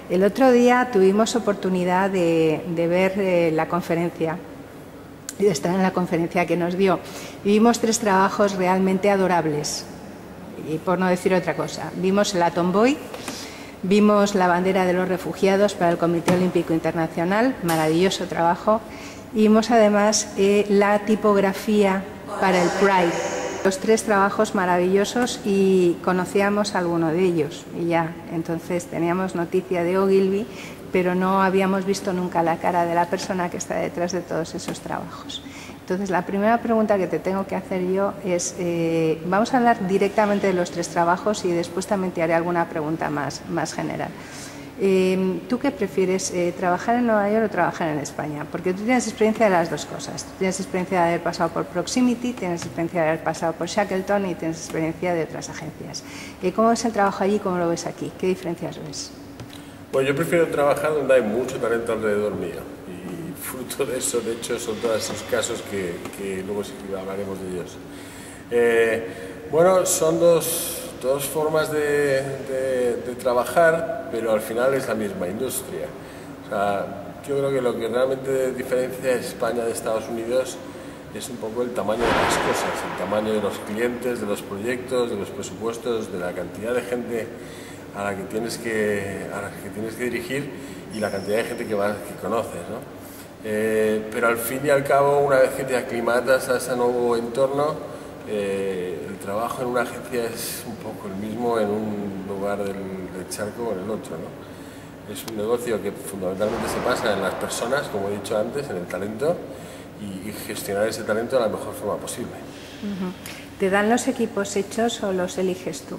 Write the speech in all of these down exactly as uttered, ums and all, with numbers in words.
El otro día tuvimos oportunidad de, de ver eh, la conferencia y de estar en la conferencia que nos dio. Y vimos tres trabajos realmente adorables, y por no decir otra cosa. Vimos el Atom Boy, vimos la bandera de los refugiados para el Comité Olímpico Internacional, maravilloso trabajo, y vimos además eh, la tipografía para el Pride. Los tres trabajos maravillosos y conocíamos a alguno de ellos y ya, entonces teníamos noticia de Ogilvy, pero no habíamos visto nunca la cara de la persona que está detrás de todos esos trabajos. Entonces, la primera pregunta que te tengo que hacer yo es, eh, vamos a hablar directamente de los tres trabajos y después también te haré alguna pregunta más, más general. Eh, ¿Tú qué prefieres, eh, trabajar en Nueva York o trabajar en España? Porque tú tienes experiencia de las dos cosas. Tú tienes experiencia de haber pasado por Proximity, tienes experiencia de haber pasado por Shackleton y tienes experiencia de otras agencias. Eh, ¿Cómo ves el trabajo allí y cómo lo ves aquí? ¿Qué diferencias ves? Pues yo prefiero trabajar donde hay mucho talento alrededor mío y fruto de eso, de hecho, son todos esos casos que, que luego sí que hablaremos de ellos. Eh, bueno, son dos, dos formas de, de, de trabajar, pero al final es la misma industria. O sea, yo creo que lo que realmente diferencia a España de Estados Unidos es un poco el tamaño de las cosas, el tamaño de los clientes, de los proyectos, de los presupuestos, de la cantidad de gente a la que tienes que, a la que, tienes que dirigir y la cantidad de gente que, vas, que conoces, ¿no? Eh, pero al fin y al cabo, una vez que te aclimatas a ese nuevo entorno, eh, el trabajo en una agencia es un poco el mismo en un lugar del, del charco o en el otro, ¿no? Es un negocio que fundamentalmente se basa en las personas, como he dicho antes, en el talento y, y gestionar ese talento de la mejor forma posible. Uh-huh. ¿Te dan los equipos hechos o los eliges tú?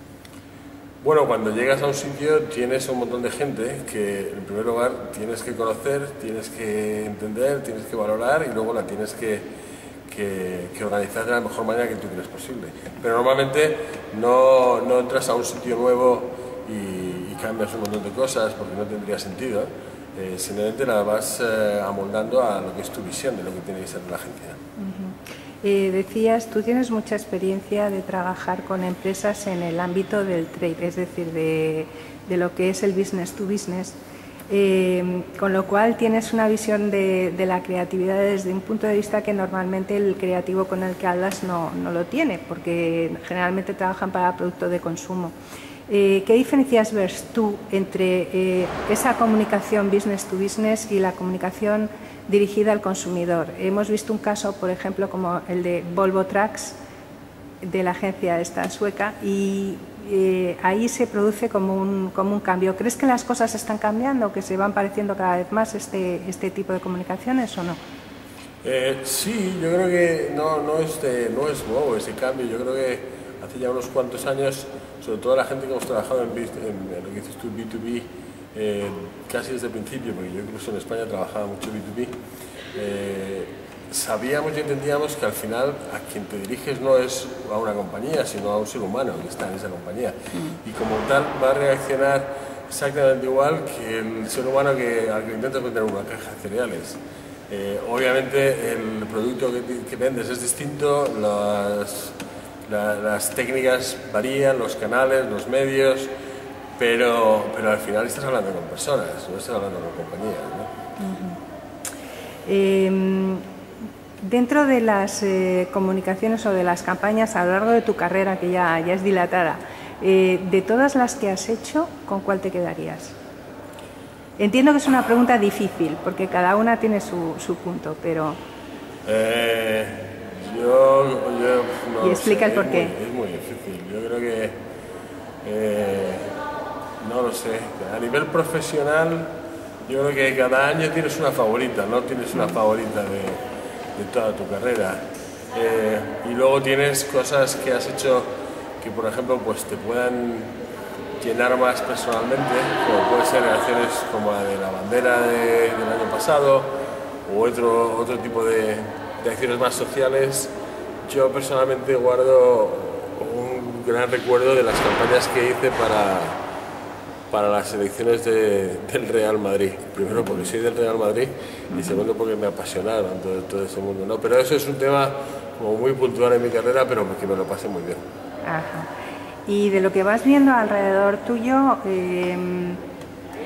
Bueno, cuando llegas a un sitio tienes un montón de gente que en primer lugar tienes que conocer, tienes que entender, tienes que valorar y luego la tienes que, que, que organizar de la mejor manera que tú crees posible. Pero normalmente no, no entras a un sitio nuevo y, y cambias un montón de cosas porque no tendría sentido. Eh, simplemente la vas eh, amoldando a lo que es tu visión de lo que tiene que ser la agencia. Uh-huh. Eh, decías, tú tienes mucha experiencia de trabajar con empresas en el ámbito del trade, es decir, de, de lo que es el business to business, eh, con lo cual tienes una visión de, de la creatividad desde un punto de vista que normalmente el creativo con el que hablas no, no lo tiene, porque generalmente trabajan para producto de consumo. Eh, ¿Qué diferencias ves tú entre eh, esa comunicación business to business y la comunicación dirigida al consumidor? Hemos visto un caso, por ejemplo, como el de Volvo Trucks, de la agencia esta sueca, y eh, ahí se produce como un, como un cambio. ¿Crees que las cosas están cambiando, que se van pareciendo cada vez más este, este tipo de comunicaciones o no? Eh, sí, yo creo que no, no, es de, no es nuevo ese cambio. Yo creo que hace ya unos cuantos años, sobre todo la gente que hemos trabajado en, en, en lo que dices tú, B dos B, eh, casi desde el principio, porque yo incluso en España trabajaba mucho B dos B, eh, sabíamos y entendíamos que al final a quien te diriges no es a una compañía, sino a un ser humano que está en esa compañía. Mm. Y como tal va a reaccionar exactamente igual que el ser humano que, al que intentas vender una caja de cereales. Eh, obviamente el producto que, que vendes es distinto, las, la, las técnicas varían, los canales, los medios, pero, pero al final estás hablando con personas, no estás hablando con compañías, ¿no? Uh-huh. eh, dentro de las eh, comunicaciones o de las campañas a lo largo de tu carrera, que ya, ya es dilatada, eh, de todas las que has hecho, ¿con cuál te quedarías? Entiendo que es una pregunta difícil, porque cada una tiene su, su punto, pero... Eh, yo, yo no y explica sé, el porqué. Es muy, es muy difícil. Yo creo que... Eh, no lo sé. A nivel profesional, yo creo que cada año tienes una favorita, no tienes una favorita de, de toda tu carrera. Eh, y luego tienes cosas que has hecho que, por ejemplo, pues te puedan llenar más personalmente, como puede ser acciones como la de la bandera de, del año pasado o otro, otro tipo de, de acciones más sociales. Yo personalmente guardo un gran recuerdo de las campañas que hice para, para las elecciones de, del Real Madrid. Primero porque soy del Real Madrid y segundo porque me apasionaron todo, todo ese mundo, ¿no? Pero eso es un tema como muy puntual en mi carrera, pero que me lo pasé muy bien. Ajá. Y de lo que vas viendo alrededor tuyo, eh,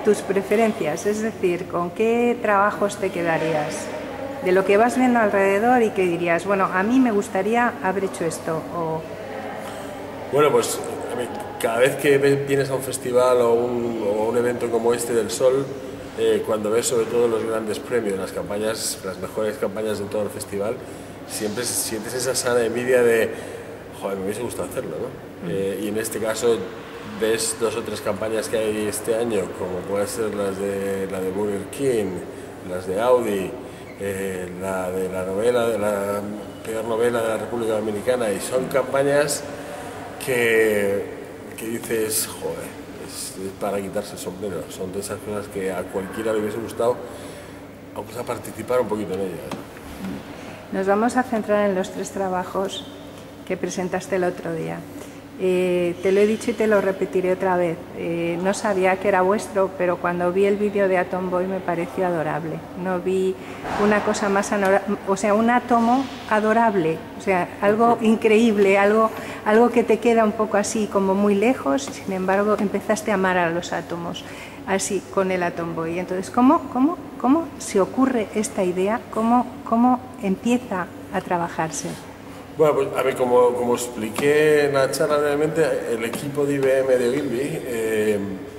tus preferencias, es decir, ¿con qué trabajos te quedarías? De lo que vas viendo alrededor y que dirías, bueno, a mí me gustaría haber hecho esto. O... Bueno, pues a mí, cada vez que vienes a un festival o un, o un evento como este del Sol, eh, cuando ves sobre todo los grandes premios, las campañas, las mejores campañas de todo el festival, siempre sientes esa sana envidia de, joder, me hubiese gustado hacerlo, ¿no? Mm. Eh, y en este caso ves dos o tres campañas que hay este año, como pueden ser las de, la de Burger King, las de Audi, eh, la de la novela, de la peor novela de la República Dominicana, y son campañas que, que dices, joder, es, es para quitarse el sombrero, son de esas cosas que a cualquiera le hubiese gustado, aunque sea participar un poquito en ellas. Nos vamos a centrar en los tres trabajos que presentaste el otro día. Eh, te lo he dicho y te lo repetiré otra vez. Eh, no sabía que era vuestro, pero cuando vi el vídeo de Atom Boy me pareció adorable. No vi una cosa más, o sea, un átomo adorable, o sea, algo increíble, algo, algo que te queda un poco así como muy lejos. Sin embargo, empezaste a amar a los átomos, así con el Atom Boy. Entonces, ¿cómo, cómo, cómo se ocurre esta idea? ¿Cómo, cómo empieza a trabajarse? Bueno, pues a ver, como, como expliqué en la charla brevemente, el equipo de I B M de Ogilvy eh,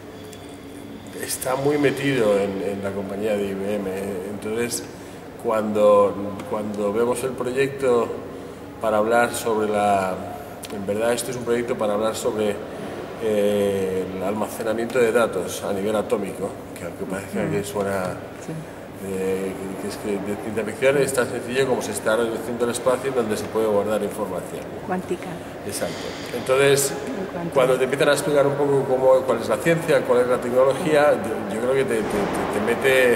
está muy metido en, en la compañía de I B M. Entonces, cuando, cuando vemos el proyecto para hablar sobre la... En verdad, esto es un proyecto para hablar sobre eh, el almacenamiento de datos a nivel atómico, que aunque parezca que suena... Sí. De, que es que de ciencia ficción es tan sencillo como se está reduciendo el espacio en donde se puede guardar información. Cuántica. Exacto. Entonces, cuando te empiezan a explicar un poco cómo, cuál es la ciencia, cuál es la tecnología, yo, yo creo que te, te, te, te mete,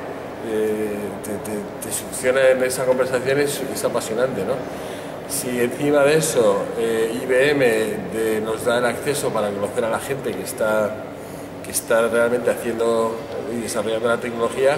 eh, te, te, te succiona en esa conversación, es, es apasionante, ¿no? Si encima de eso eh, I B M de, nos da el acceso para conocer a la gente que está, que está realmente haciendo y desarrollando la tecnología,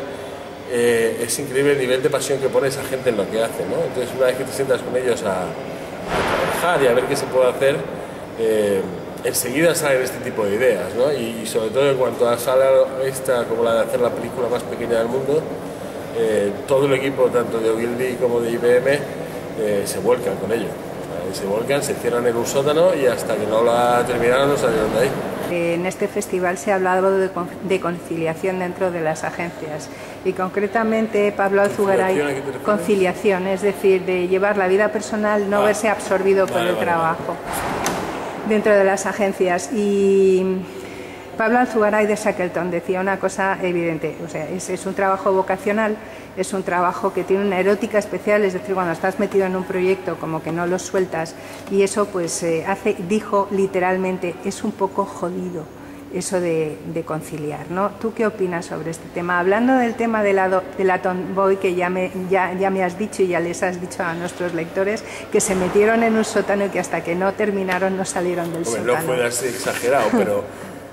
Eh, es increíble el nivel de pasión que pone esa gente en lo que hace, ¿no? Entonces, una vez que te sientas con ellos a, a trabajar y a ver qué se puede hacer, eh, enseguida salen este tipo de ideas, ¿no? Y, y sobre todo en cuanto a sala esta, como la de hacer la película más pequeña del mundo, eh, todo el equipo, tanto de Ogilvy como de I B M, eh, se vuelcan con ello. O sea, se vuelcan, se cierran en un sótano y hasta que no la terminaron no salieron de ahí. En este festival se ha hablado de, de conciliación dentro de las agencias y concretamente Pablo Alzugaray, conciliación, es decir, de llevar la vida personal, no ah, verse absorbido vale, por el vale, trabajo vale. dentro de las agencias. Y Pablo Alzugaray de Shackleton decía una cosa evidente, o sea, es, es un trabajo vocacional, es un trabajo que tiene una erótica especial, es decir, cuando estás metido en un proyecto como que no lo sueltas, y eso pues eh, hace, dijo literalmente, es un poco jodido eso de, de conciliar, ¿no? ¿Tú qué opinas sobre este tema? Hablando del tema de la, del Atom Boy, que ya me, ya, ya me has dicho y ya les has dicho a nuestros lectores, que se metieron en un sótano y que hasta que no terminaron no salieron del Hombre, sótano. No fue así exagerado, pero,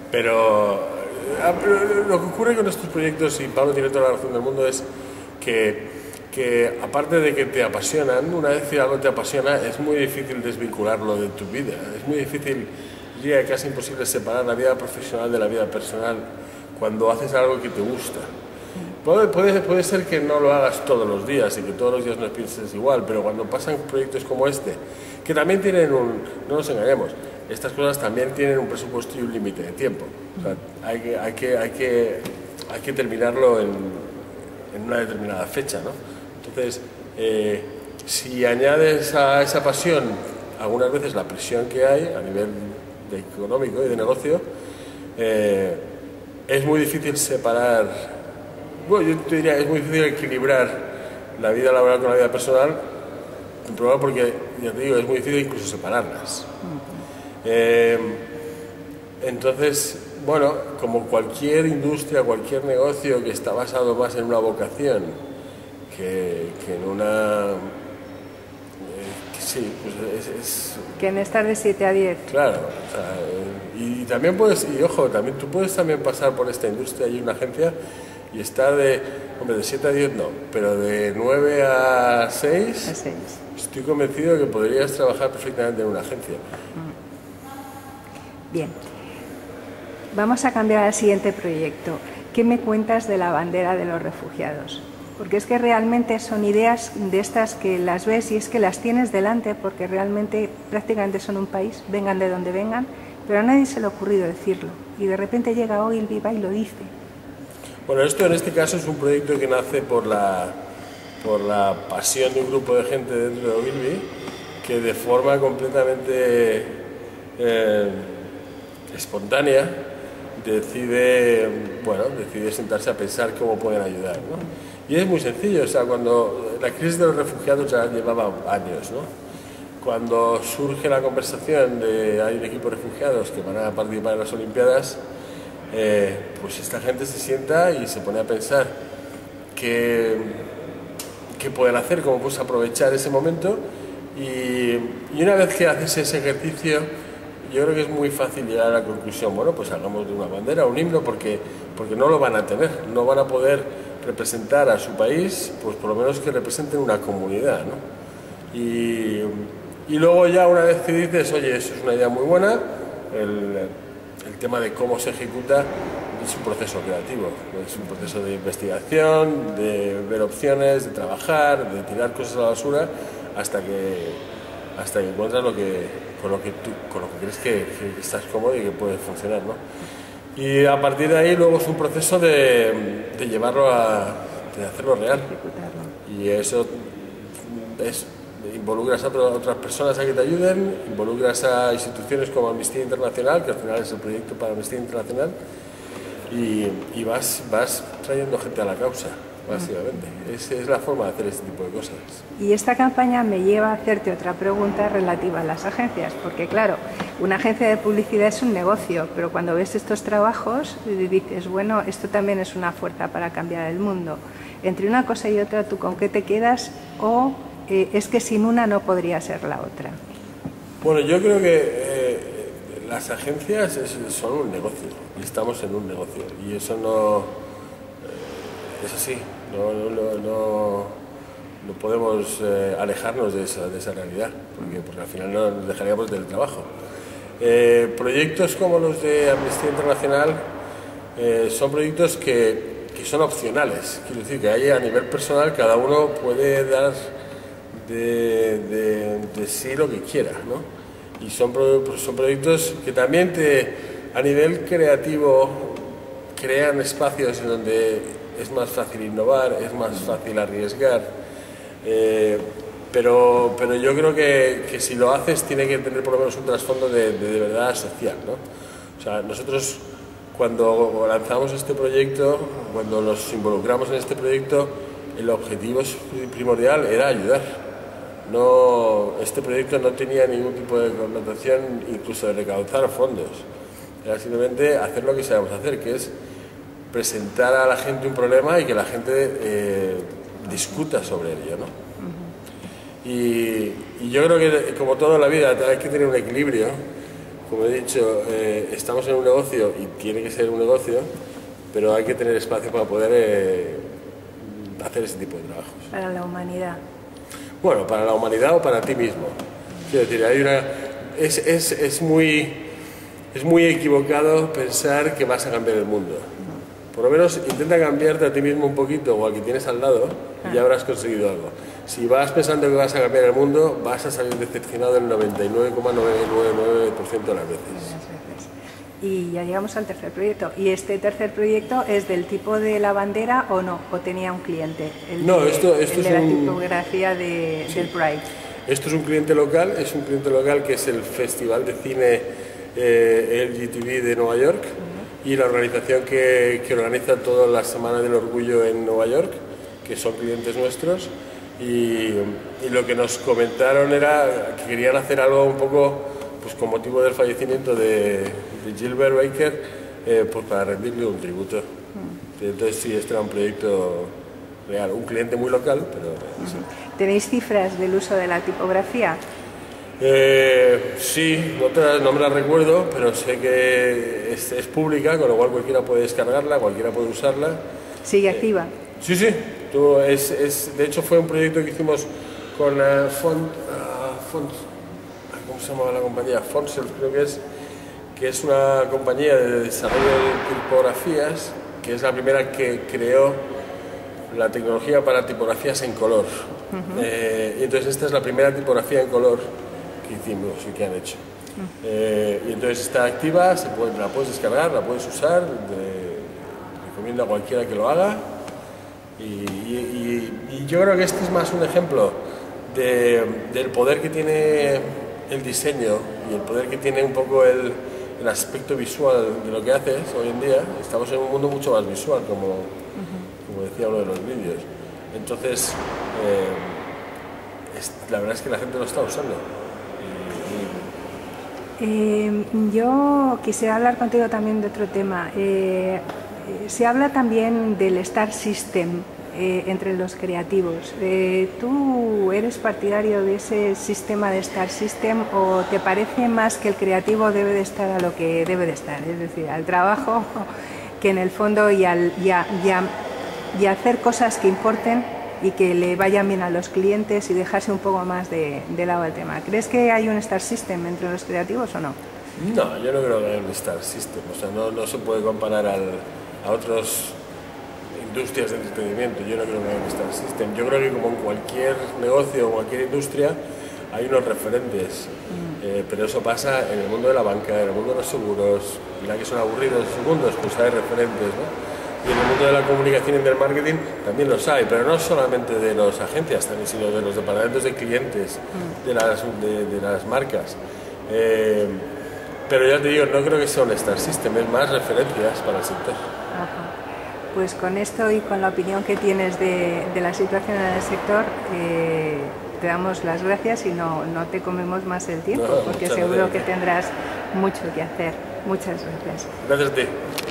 pero lo que ocurre con estos proyectos, y Pablo tiene toda la razón del mundo, es que, que aparte de que te apasionan, una vez que algo te apasiona, es muy difícil desvincularlo de tu vida. Es muy difícil, diría casi imposible separar la vida profesional de la vida personal cuando haces algo que te gusta. Puede, puede, puede ser que no lo hagas todos los días y que todos los días no pienses igual, pero cuando pasan proyectos como este, que también tienen un... no nos engañemos, estas cosas también tienen un presupuesto y un límite de tiempo. O sea, hay que, hay que, hay que, hay que terminarlo en, en una determinada fecha, ¿no? Entonces, eh, si añades a esa pasión algunas veces la presión que hay a nivel de económico y de negocio, eh, es muy difícil separar, bueno, yo te diría, es muy difícil equilibrar la vida laboral con la vida personal, probablemente porque, ya te digo, es muy difícil incluso separarlas. Eh, entonces, bueno, como cualquier industria, cualquier negocio que está basado más en una vocación que, que en una... Eh, que sí, pues es, es... Que en estar de siete a diez. Claro, o sea, y, y también puedes, y ojo, también tú puedes también pasar por esta industria y una agencia y estar de, hombre, de siete a diez no, pero de nueve a seis, a seis. Estoy convencido de que podrías trabajar perfectamente en una agencia. Bien. Vamos a cambiar al siguiente proyecto. ¿Qué me cuentas de la bandera de los refugiados? Porque es que realmente son ideas de estas que las ves y es que las tienes delante porque realmente prácticamente son un país, vengan de donde vengan, pero a nadie se le ha ocurrido decirlo. Y de repente llega Ogilvy y lo dice. Bueno, esto en este caso es un proyecto que nace por la, por la pasión de un grupo de gente dentro de Ogilvy que de forma completamente eh, espontánea decide, bueno, decide sentarse a pensar cómo pueden ayudar, ¿no? Y es muy sencillo, o sea, cuando la crisis de los refugiados ya llevaba años, ¿no? Cuando surge la conversación de hay un equipo de refugiados que van a participar en las Olimpiadas, eh, pues esta gente se sienta y se pone a pensar qué, qué pueden hacer, cómo pues aprovechar ese momento y, y una vez que haces ese ejercicio, yo creo que es muy fácil llegar a la conclusión, bueno, pues hagamos de una bandera un himno porque, porque no lo van a tener, no van a poder representar a su país, pues por lo menos que representen una comunidad, ¿no? Y, y luego ya una vez que dices, oye, eso es una idea muy buena, el, el tema de cómo se ejecuta es un proceso creativo, es un proceso de investigación, de ver opciones, de trabajar, de tirar cosas a la basura, hasta que, hasta que encuentras lo que, con, lo que tú, con lo que crees que, que estás cómodo y que puede funcionar, ¿no? Y a partir de ahí luego es un proceso de, de llevarlo a, de hacerlo real. Y eso es, involucras a otras personas a que te ayuden, involucras a instituciones como Amnistía Internacional, que al final es el proyecto para Amnistía Internacional, y, y vas, vas trayendo gente a la causa, básicamente. Esa es la forma de hacer este tipo de cosas. Y esta campaña me lleva a hacerte otra pregunta relativa a las agencias, porque claro, una agencia de publicidad es un negocio, pero cuando ves estos trabajos dices, bueno, esto también es una fuerza para cambiar el mundo. Entre una cosa y otra, ¿tú con qué te quedas? ¿O eh, es que sin una no podría ser la otra? Bueno, yo creo que eh, las agencias es, son un negocio, y estamos en un negocio, y eso no eh, es así, no, no, no, no, no podemos eh, alejarnos de esa, de esa realidad, porque, porque al final no nos dejaríamos del trabajo. Eh, proyectos como los de Amnistía Internacional eh, son proyectos que, que son opcionales, quiero decir que ahí a nivel personal cada uno puede dar de, de, de sí lo que quiera, ¿no? Y son, son proyectos que también te, a nivel creativo crean espacios en donde es más fácil innovar, es más fácil arriesgar, eh, pero, pero yo creo que, que si lo haces tiene que tener por lo menos un trasfondo de, de, de verdad social, ¿no? O sea, nosotros cuando lanzamos este proyecto, cuando nos involucramos en este proyecto, el objetivo primordial era ayudar. No, este proyecto no tenía ningún tipo de connotación incluso de recaudar fondos, era simplemente hacer lo que sabemos hacer, que es presentar a la gente un problema y que la gente eh, discuta sobre ello, ¿no? Uh-huh. y, y yo creo que, como toda la vida, hay que tener un equilibrio. Como he dicho, eh, estamos en un negocio y tiene que ser un negocio, pero hay que tener espacio para poder eh, hacer ese tipo de trabajos. Para la humanidad. Bueno, para la humanidad o para ti mismo. Quiero decir, hay una, es, es, es, muy, es muy equivocado pensar que vas a cambiar el mundo. Por lo menos intenta cambiarte a ti mismo un poquito o al que tienes al lado y ya habrás conseguido algo. Si vas pensando que vas a cambiar el mundo, vas a salir decepcionado el noventa y nueve coma novecientos noventa y nueve por ciento de las veces. Y ya llegamos al tercer proyecto. ¿Y este tercer proyecto es del tipo de la bandera o no? ¿O tenía un cliente? El no, de, esto, esto el de es la un... tipografía de, sí. del Pride. Esto es un cliente local, es un cliente local que es el Festival de Cine eh, L G T B de Nueva York. Uh-huh. Y la organización que, que organiza toda la Semana del Orgullo en Nueva York, que son clientes nuestros, y, y lo que nos comentaron era que querían hacer algo un poco, pues con motivo del fallecimiento de, de Gilbert Baker, eh, pues para rendirle un tributo. Uh-huh. Entonces sí, este era un proyecto real, un cliente muy local, pero... Uh-huh. Sí. ¿Tenéis cifras del uso de la tipografía? Eh, sí, no, te, no me la recuerdo, pero sé que es, es pública, con lo cual cualquiera puede descargarla, cualquiera puede usarla. ¿Sigue activa? Eh, sí, sí. Tú, es, es, de hecho fue un proyecto que hicimos con uh, Font, uh, Font, ¿cómo se llama la compañía? Fontsel, creo que es, que es una compañía de desarrollo de tipografías, que es la primera que creó la tecnología para tipografías en color. Uh-huh. eh, y entonces esta es la primera tipografía en color que hicimos y que han hecho. Uh-huh. eh, y entonces está activa, se puede, la puedes descargar, la puedes usar, de, recomiendo a cualquiera que lo haga. Y, y, y, y yo creo que este es más un ejemplo de, del poder que tiene el diseño y el poder que tiene un poco el, el aspecto visual de lo que haces hoy en día. Estamos en un mundo mucho más visual, como, uh-huh. como decía uno de los vídeos. Entonces, eh, es, la verdad es que la gente lo está usando. Y, y... Eh, yo quisiera hablar contigo también de otro tema. Eh, se habla también del Star System eh, entre los creativos. Eh, ¿Tú eres partidario de ese sistema de Star System o te parece más que el creativo debe de estar a lo que debe de estar? Es decir, al trabajo, que en el fondo y, al, y, a, y, a, y a hacer cosas que importen y que le vayan bien a los clientes y dejarse un poco más de, de lado el tema. ¿Crees que hay un Star System entre los creativos o no? No, yo no creo que haya un Star System. O sea, no, no se puede comparar al, a otras industrias de entretenimiento. Yo no creo que haya un Star System. Yo creo que como en cualquier negocio o cualquier industria hay unos referentes. Mm. Eh, pero eso pasa en el mundo de la banca, en el mundo de los seguros. Mira que son aburridos esos mundos, pues hay referentes, ¿no? Y en el mundo de la comunicación y del marketing también los hay, pero no solamente de las agencias, también, sino de los departamentos de clientes, mm. de, las, de, de las marcas. Eh, pero ya te digo, no creo que sea un Star System, es más referencias para el sector. Ajá. Pues con esto y con la opinión que tienes de, de la situación en el sector, eh, te damos las gracias y no, no te comemos más el tiempo, no, porque seguro gracias. que tendrás mucho que hacer. Muchas gracias. Gracias a ti.